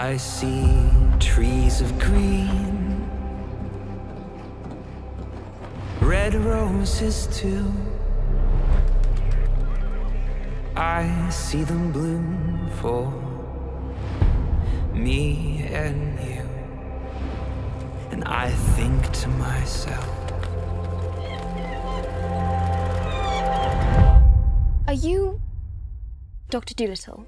I see trees of green, red roses too. I see them bloom for me and you. And I think to myself, are you Dr. Dolittle?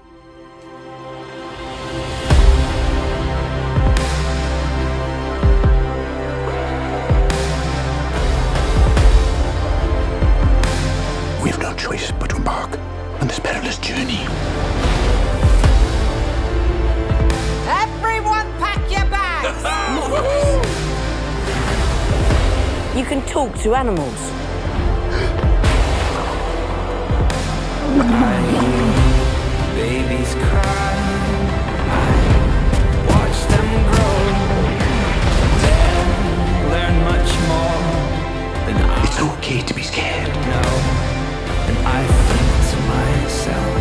We have no choice but to embark on this perilous journey. Everyone pack your bags! You can talk to animals. I hear babies cry, I watch them grow, then learn much more than I It's okay to be scared. know. And I think to myself,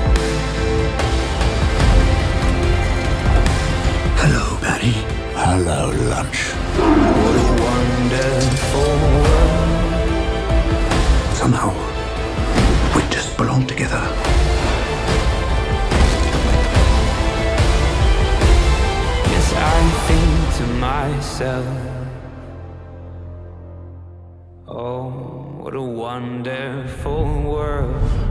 Hello, Barry. Hello, lunch. what a wonderful world. Somehow, we just belong together. Yes, I think to myself, oh, what a wonderful world.